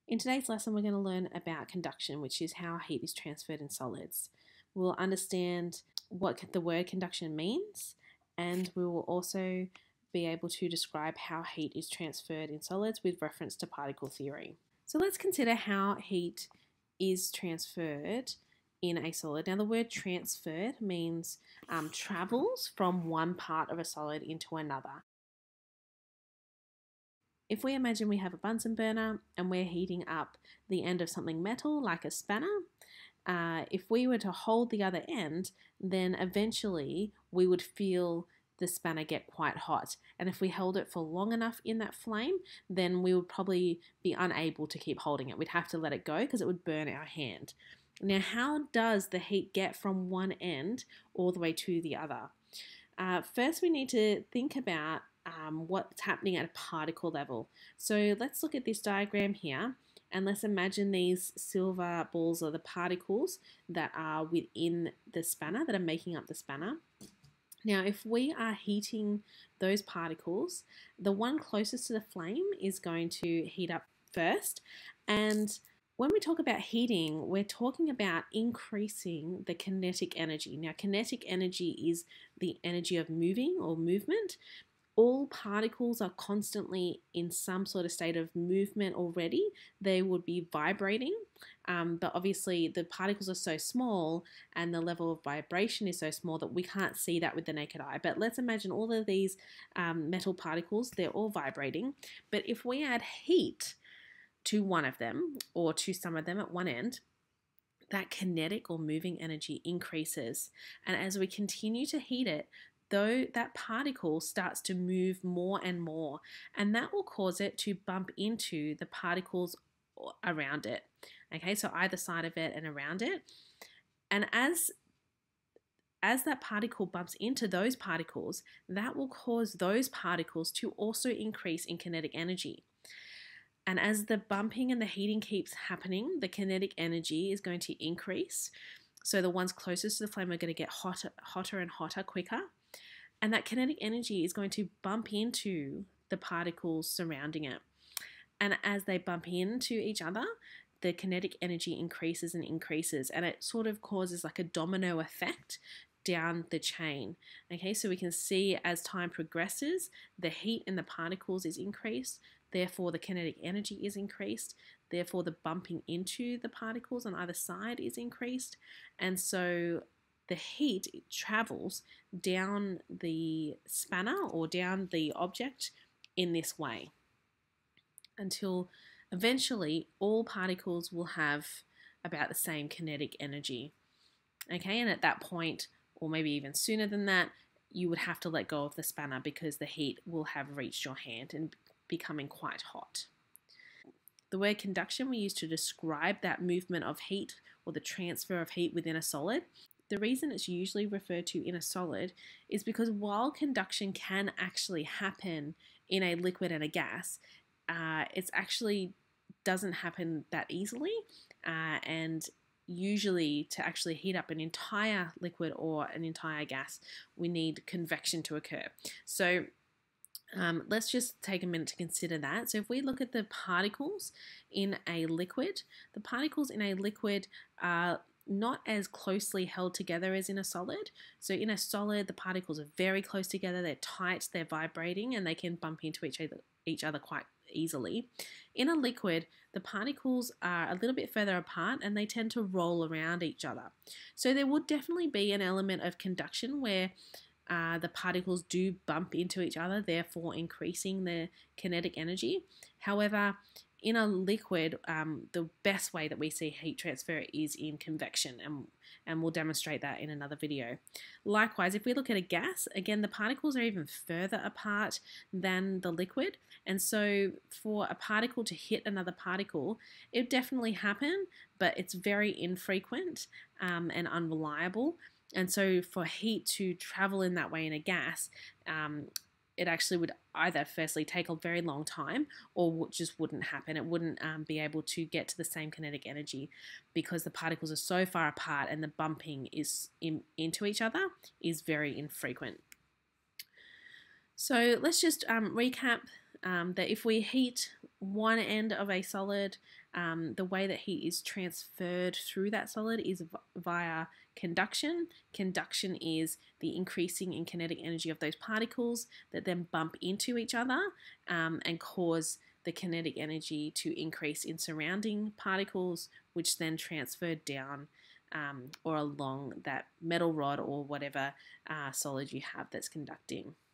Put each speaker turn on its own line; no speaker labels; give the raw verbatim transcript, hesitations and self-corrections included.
In today's lesson, we're going to learn about conduction, which is how heat is transferred in solids. We'll understand what the word conduction means, and we will also be able to describe how heat is transferred in solids with reference to particle theory. So let's consider how heat is transferred in a solid. Now, the word transferred means um, travels from one part of a solid into another. If we imagine we have a Bunsen burner and we're heating up the end of something metal like a spanner, uh, if we were to hold the other end, then eventually we would feel the spanner get quite hot. And if we held it for long enough in that flame, then we would probably be unable to keep holding it. We'd have to let it go because it would burn our hand. Now, how does the heat get from one end all the way to the other? Uh, first, we need to think about Um, what's happening at a particle level. So let's look at this diagram here, and let's imagine these silver balls are the particles that are within the spanner, that are making up the spanner. Now, if we are heating those particles, the one closest to the flame is going to heat up first. And when we talk about heating, we're talking about increasing the kinetic energy. Now, kinetic energy is the energy of moving or movement. All particles are constantly in some sort of state of movement already. They would be vibrating, um, but obviously the particles are so small and the level of vibration is so small that we can't see that with the naked eye. But let's imagine all of these um, metal particles, they're all vibrating. But if we add heat to one of them, or to some of them at one end, that kinetic or moving energy increases. And as we continue to heat it, though that particle starts to move more and more, and that will cause it to bump into the particles around it. Okay, so either side of it and around it. And as as that particle bumps into those particles, that will cause those particles to also increase in kinetic energy. And as the bumping and the heating keeps happening, the kinetic energy is going to increase. So the ones closest to the flame are going to get hotter, hotter and hotter quicker. And that kinetic energy is going to bump into the particles surrounding it. And as they bump into each other, the kinetic energy increases and increases, and it sort of causes like a domino effect down the chain. Okay, so we can see as time progresses, the heat in the particles is increased, therefore the kinetic energy is increased, therefore the bumping into the particles on either side is increased, and so the heat travels down the spanner or down the object in this way until eventually all particles will have about the same kinetic energy. Okay, and at that point, or maybe even sooner than that, you would have to let go of the spanner because the heat will have reached your hand and becoming quite hot. The word conduction we use to describe that movement of heat or the transfer of heat within a solid. The reason it's usually referred to in a solid is because while conduction can actually happen in a liquid and a gas, uh, it actually doesn't happen that easily, uh, and usually to actually heat up an entire liquid or an entire gas, we need convection to occur. So Um, let's just take a minute to consider that. So if we look at the particles in a liquid, the particles in a liquid are not as closely held together as in a solid. So in a solid, the particles are very close together, they're tight, they're vibrating, and they can bump into each other, each other quite easily. In a liquid, the particles are a little bit further apart and they tend to roll around each other. So there would definitely be an element of conduction where Uh, the particles do bump into each other, therefore increasing the kinetic energy. However, in a liquid, um, the best way that we see heat transfer is in convection, and, and we'll demonstrate that in another video. Likewise, if we look at a gas, again, the particles are even further apart than the liquid, and so for a particle to hit another particle, it would definitely happen, but it's very infrequent um, and unreliable. And so for heat to travel in that way in a gas, um, it actually would either firstly take a very long time or just wouldn't happen. It wouldn't um, be able to get to the same kinetic energy because the particles are so far apart and the bumping is in, into each other is very infrequent. So let's just um, recap um, that if we heat one end of a solid, um, the way that heat is transferred through that solid is via conduction. Conduction is the increasing in kinetic energy of those particles that then bump into each other um, and cause the kinetic energy to increase in surrounding particles, which then transfer down um, or along that metal rod or whatever uh, solid you have that's conducting.